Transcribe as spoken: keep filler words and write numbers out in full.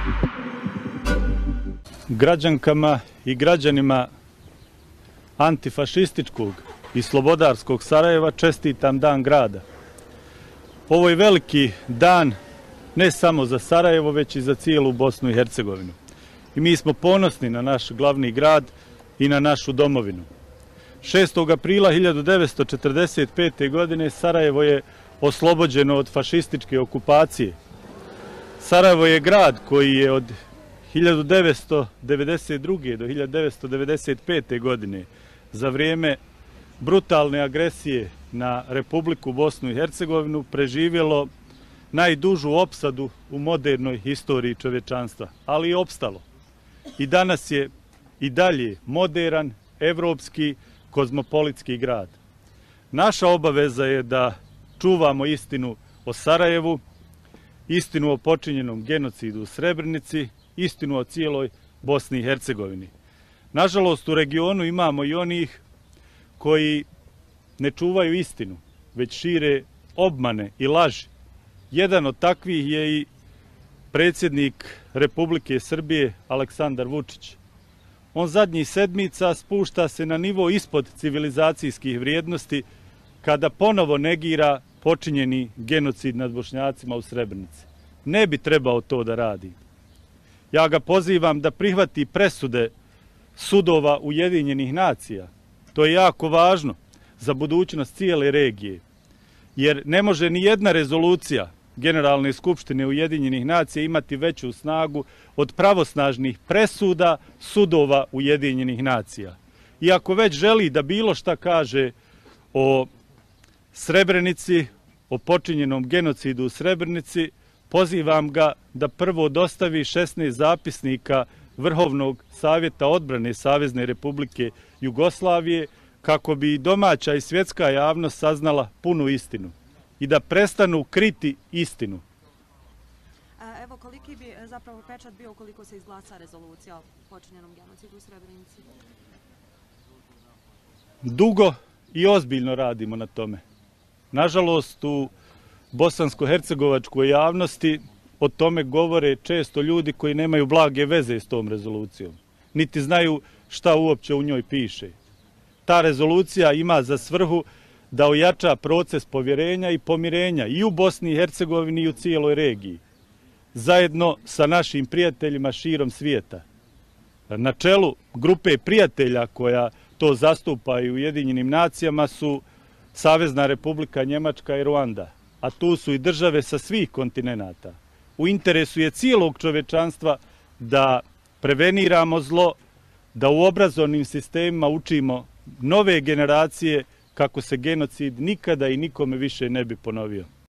Građankama i građanima antifašističkog i slobodarskog Sarajeva čestitam Dan grada. Ovo je veliki dan ne samo za Sarajevo, već i za cijelu Bosnu i Hercegovinu. I mi smo ponosni na naš glavni grad i na našu domovinu. šestog aprila hiljadu devetsto četrdeset pete. godine Sarajevo je oslobođeno od fašističke okupacije. Sarajevo je grad koji je od hiljadu devetsto devedeset druge. do hiljadu devetsto devedeset pete. godine za vrijeme brutalne agresije na Republiku Bosnu i Hercegovinu preživjelo najdužu opsadu u modernoj historiji čovječanstva, ali i opstalo. I danas je i dalje moderan, evropski, kozmopolitski grad. Naša obaveza je da čuvamo istinu o Sarajevu, istinu o počinjenom genocidu u Srebrenici, istinu o cijeloj Bosni i Hercegovini. Nažalost, u regionu imamo i onih koji ne čuvaju istinu, već šire obmane i laži. Jedan od takvih je i predsjednik Republike Srbije Aleksandar Vučić. On zadnjih sedmica spušta se na nivo ispod civilizacijskih vrijednosti kada ponovo negira počinjeni genocid nad Bošnjacima u Srebrenici. Ne bi trebao to da radi. Ja ga pozivam da prihvati presude sudova Ujedinjenih nacija. To je jako važno za budućnost cijele regije, jer ne može ni jedna rezolucija Generalne skupštine Ujedinjenih nacija imati veću snagu od pravosnažnih presuda sudova Ujedinjenih nacija. I ako već želi da bilo šta kaže o Srebrenici, o počinjenom genocidu u Srebrenici, pozivam ga da prvo dostavi šesnaest zapisnika Vrhovnog savjeta odbrane Savezne Republike Jugoslavije kako bi domaća i svjetska javnost saznala punu istinu i da prestanu kriti istinu. Evo, koliki bi zapravo pečat bio ukoliko se izglasa rezolucija o počinjenom genocidu u Srebrenici? Dugo i ozbiljno radimo na tome. Nažalost, u bosansko-hercegovačkoj javnosti o tome govore često ljudi koji nemaju blage veze s tom rezolucijom, niti znaju šta uopće u njoj piše. Ta rezolucija ima za svrhu da ojača proces povjerenja i pomirenja i u Bosni i Hercegovini i u cijeloj regiji, zajedno sa našim prijateljima širom svijeta. Na čelu grupe prijatelja koja to zastupa i u Ujedinjenim nacijama su Savezna Republika Njemačka i Ruanda, a tu su i države sa svih kontinenata. U interesu je cijelog čovječanstva da preveniramo zlo, da u obrazovnim sistemima učimo nove generacije kako se genocid nikada i nikome više ne bi ponovio.